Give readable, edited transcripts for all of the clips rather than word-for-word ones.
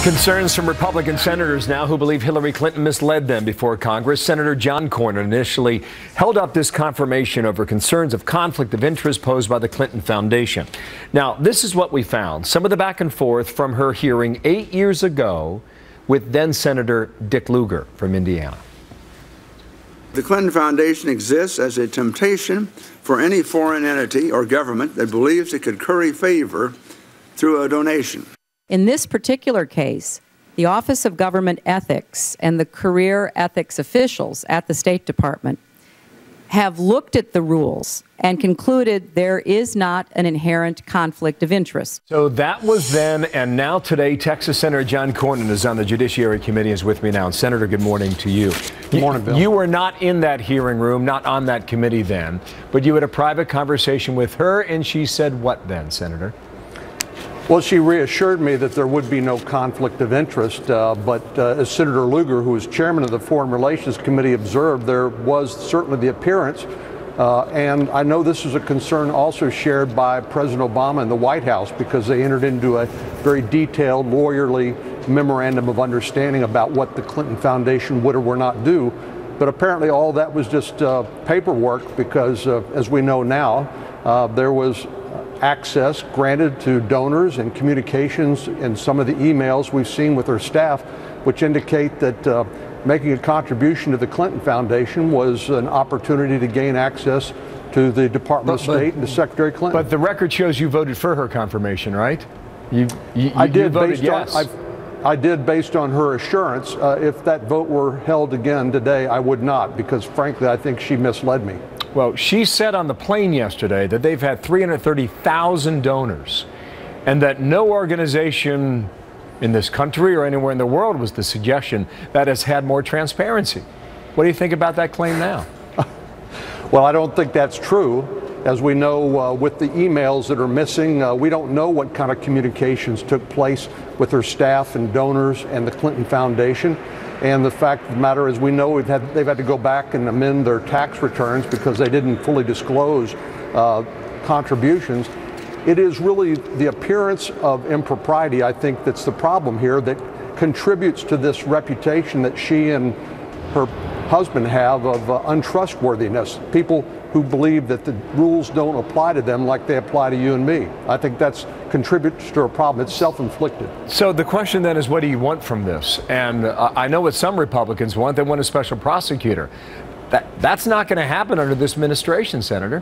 Concerns from Republican senators now who believe Hillary Clinton misled them before Congress. Senator John Cornyn initially held up this confirmation over concerns of conflict of interest posed by the Clinton Foundation. Now, this is what we found. Some of the back and forth from her hearing 8 years ago with then Senator Dick Lugar from Indiana. The Clinton Foundation exists as a temptation for any foreign entity or government that believes it could curry favor through a donation. In this particular case, the Office of Government Ethics and the career ethics officials at the State Department have looked at the rules and concluded there is not an inherent conflict of interest. So that was then, and now today, Texas Senator John Cornyn is on the Judiciary Committee, is with me now. And Senator, good morning to you. Good morning, Bill. You were not in that hearing room, not on that committee then, but you had a private conversation with her, and she said what then, Senator? Well, she reassured me that there would be no conflict of interest, but as Senator Lugar, who is chairman of the Foreign Relations Committee, observed, there was certainly the appearance, and I know this is a concern also shared by President Obama and the White House, because they entered into a very detailed, lawyerly memorandum of understanding about what the Clinton Foundation would or would not do. But apparently all that was just paperwork, because as we know now, there was access granted to donors and communications in some of the emails we've seen with her staff, which indicate that making a contribution to the Clinton Foundation was an opportunity to gain access to the Department of State and to Secretary Clinton. But the record shows you voted for her confirmation, right? I did, voted yes. I did, based on her assurance. If that vote were held again today, I would not, because frankly, I think she misled me. Well, she said on the plane yesterday that they've had 330,000 donors and that no organization in this country or anywhere in the world, was the suggestion, that has had more transparency. What do you think about that claim now? Well, I don't think that's true. As we know, with the emails that are missing, we don't know what kind of communications took place with her staff and donors and the Clinton Foundation. And the fact of the matter is, we know they've had to go back and amend their tax returns because they didn't fully disclose contributions. It is really the appearance of impropriety, I think, that's the problem here, that contributes to this reputation that she and her husband have of untrustworthiness. People who believe that the rules don't apply to them like they apply to you and me. I think that's contributes to a problem. It's self-inflicted. So the question then is, what do you want from this? And I know what some Republicans want. They want a special prosecutor. That's not going to happen under this administration, Senator.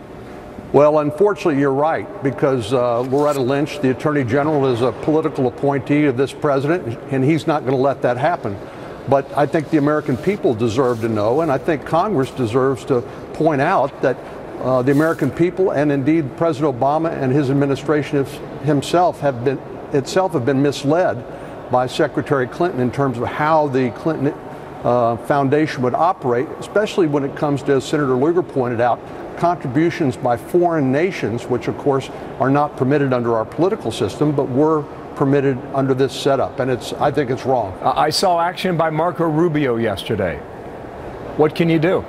Well, unfortunately, you're right, because Loretta Lynch, the Attorney General, is a political appointee of this president, and he's not going to let that happen. But I think the American people deserve to know, and I think Congress deserves to point out that the American people, and indeed President Obama and his administration himself have been misled by Secretary Clinton in terms of how the Clinton Foundation would operate, especially when it comes to, as Senator Lugar pointed out, contributions by foreign nations, which of course are not permitted under our political system, but were permitted under this setup, and I think it's wrong. I saw action by Marco Rubio yesterday. What can you do?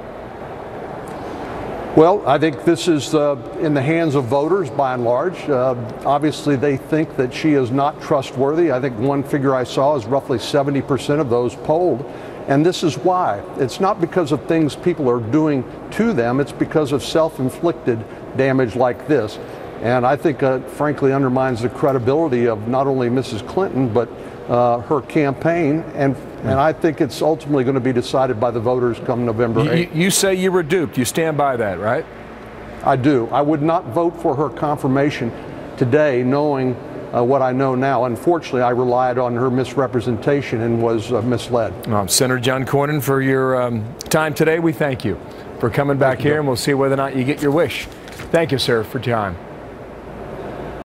Well, I think this is in the hands of voters by and large. Obviously, they think that she is not trustworthy. I think one figure I saw is roughly 70% of those polled. And this is why. It's not because of things people are doing to them. It's because of self-inflicted damage like this. And I think, frankly, undermines the credibility of not only Mrs. Clinton, but her campaign. And I think it's ultimately going to be decided by the voters come November 8th. You say you were duped. You stand by that, right? I do. I would not vote for her confirmation today, knowing what I know now. Unfortunately, I relied on her misrepresentation and was misled. Senator John Cornyn, for your time today, we thank you for coming back here, and we'll see whether or not you get your wish. Thank you, sir, for your time.